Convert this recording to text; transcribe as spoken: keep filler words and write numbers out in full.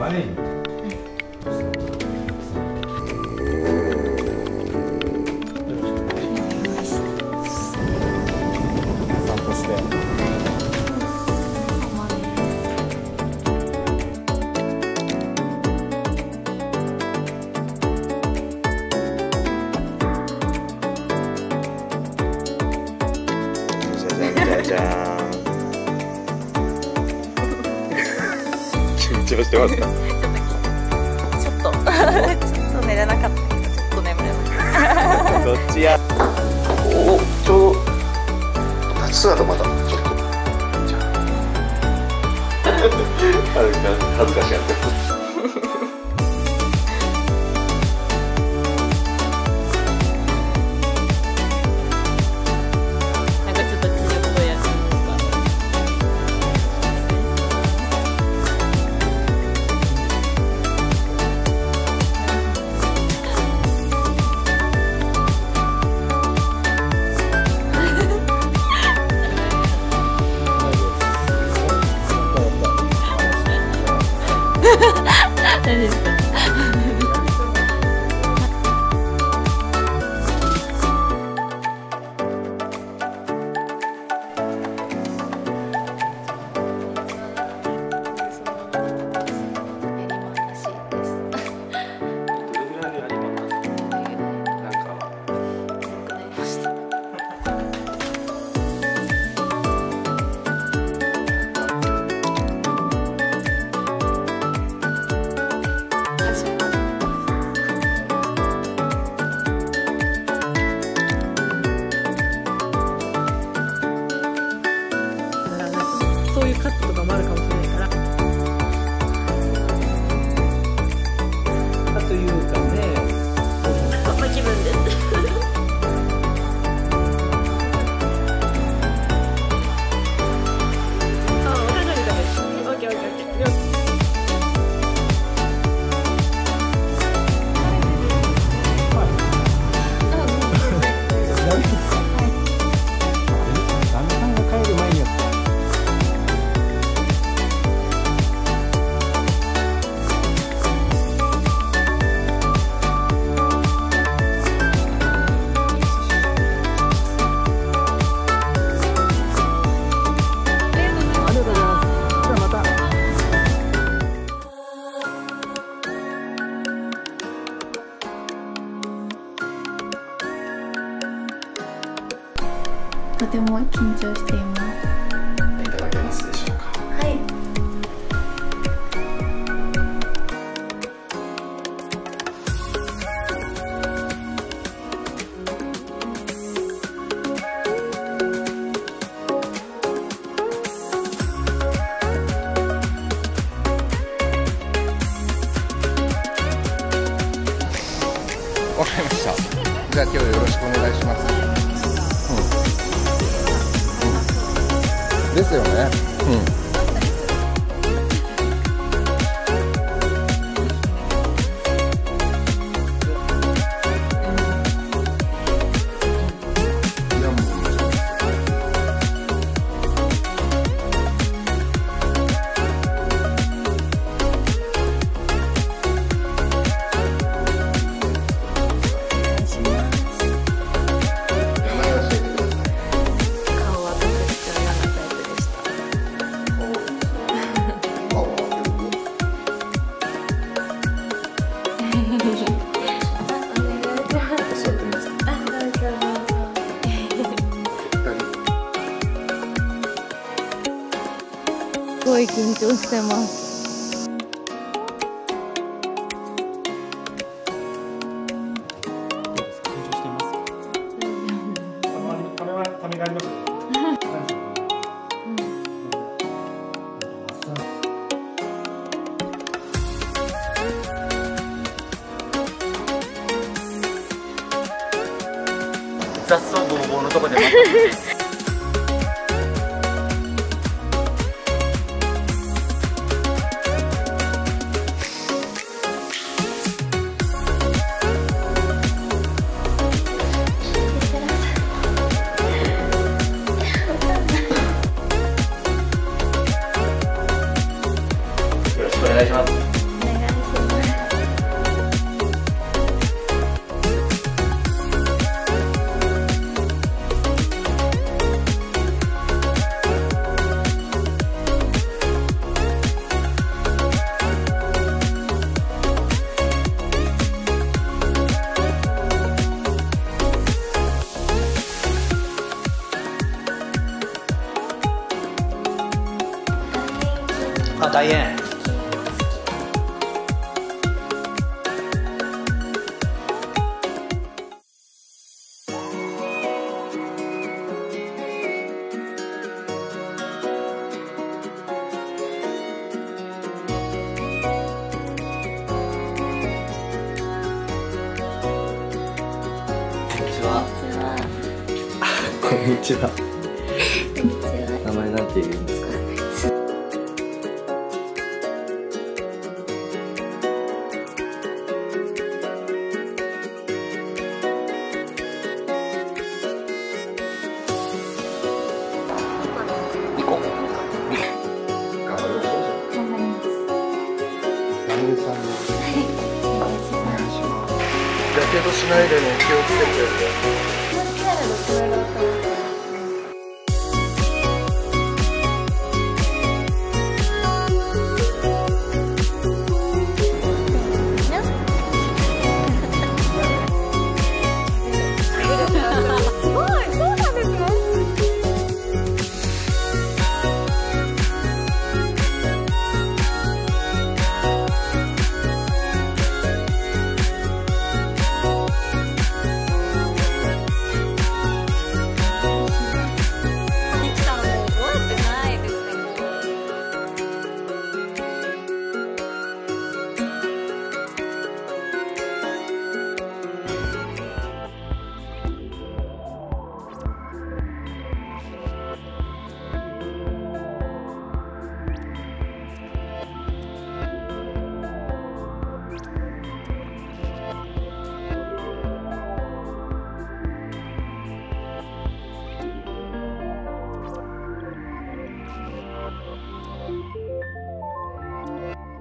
はい。散歩して。 じゃじゃんじゃじゃーん。緊張してますか？ ちょっとちょっと寝れなかったけど、ちょっと眠れました。 どっちや。おお、ちょうど立ち姿まだちょっと。じゃあ。恥ずかしいやつ。 何ですか？ そういうカットとかもあるかもしれないから。 というかね。 そんな気分です。 あ、お互いにダメです。オッケーオッケーオッケー。 とても緊張しています。 いただけますでしょうか。 はい。 わかりました。じゃあ今日よろしくお願いします。ですよね。うん。 すごい緊張してます。 雑草ぼうぼうのとこで待ってよろしくお願いします。 大変。 こんにちは。名前なんて言うんですか。 ニコ。頑張りましょう。 頑張ります。 男優さんです。お願いします。やけどしないでね、気をつけて。